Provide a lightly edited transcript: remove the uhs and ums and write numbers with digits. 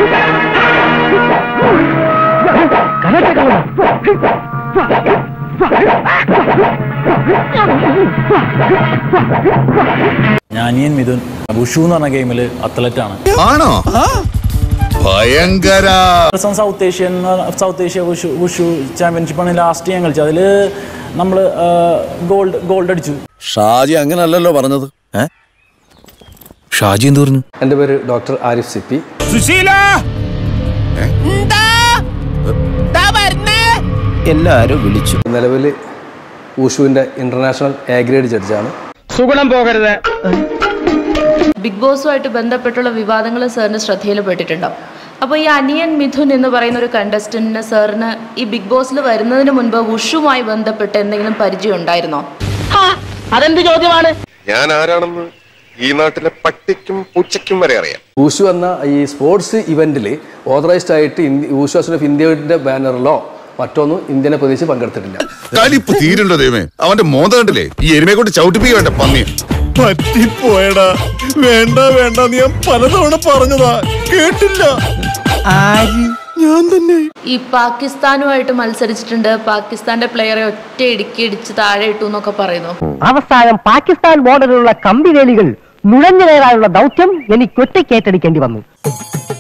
അനിയൻ മിഥുൻ വുഷു എന്ന് പറഞ്ഞ ഗെയിമിൽ അത്ലറ്റ് ആണ്. ആണോ? ഭയങ്കര. സൗത്ത് ഏഷ്യ വുഷു ചാമ്പ്യൻഷിപ്പാണ് ലാസ്റ്റ് ഞാൻ കളിച്ചത്. അതില് നമ്മള് ഗോൾഡ് അടിച്ചു. ഷാജി അങ്ങനല്ലല്ലോ പറഞ്ഞത്. ഷാജി എന്ത് പറഞ്ഞു? എൻ്റെ പേര് ഡോക്ടർ ആരിഫ് സിപ്പി. എല്ലാരും വിളിച്ചു. നിലവിൽ വുഷുവിന്റെ ഇന്റർനാഷണൽ എ ഗ്രേഡ് ജഡ്ജാണ്. സുഗുണം പോകരുത്. ബിഗ് ബോസുമായിട്ട് ബന്ധപ്പെട്ടുള്ള വിവാദങ്ങൾ സാറിന് ശ്രദ്ധയിൽപ്പെട്ടിട്ടുണ്ടാവും. അപ്പോൾ ഈ അനിയൻ മിഥുൻ എന്ന് പറയുന്ന ഒരു കണ്ടസ്റ്റന്റിന് സാറിന് ഈ ബിഗ് ബോസിൽ വരുന്നതിന് മുൻപ് വുഷുമായി ബന്ധപ്പെട്ട് എന്തെങ്കിലും പരിചയം ഉണ്ടായിരുന്നോ? അതെന്ത് ചോദ്യമാണ്? ഞാൻ ആരാണെന്ന് ഈ നാട്ടിലെ പട്ടിക്കും പൂച്ചയ്ക്കും വരെ അറിയാം. വുഷു എന്ന ഈ സ്പോർട്സ് ഇവന്റിൽ ഓതറൈസ്ഡ് ആയിട്ട് വുഷു അസോസിയേഷൻ ഓഫ് ഇന്ത്യയുടെ ബാനറിലോ മറ്റൊന്നും ഇന്ത്യനെ പ്രദേശിച്ച് പങ്കെടുത്തിട്ടില്ല. കലിപ്പ് തീരുണ്ടോ ദൈവമേ? അവന്റെ മോന്ത കണ്ടില്ലേ? ഈ എരുമയെ കൊണ്ട് ചവിട്ടിപ്പിക്കേണ്ട പന്നി. പറ്റിപ്പോയടാ. വേണ്ട നീ പലതവണ പറഞ്ഞതാ, കേട്ടില്ല. ഞാൻ തന്നെ. ഈ പാകിസ്ഥാനുമായിട്ട് മത്സരിച്ചിട്ടുണ്ട്. പാകിസ്ഥാന്റെ പ്ലെയറെ ഒറ്റ ഇടിച്ച് താഴെ ഇട്ടു എന്നൊക്കെ പറയുന്നു. അവസാനം പാകിസ്ഥാൻ ബോർഡറിലുള്ള കമ്പിവേലികൾ നുഴഞ്ഞു കയറാനുള്ള ദൗത്യം എനിക്ക് ഒറ്റയ്ക്ക് ഏറ്റെടുക്കേണ്ടി വന്നു.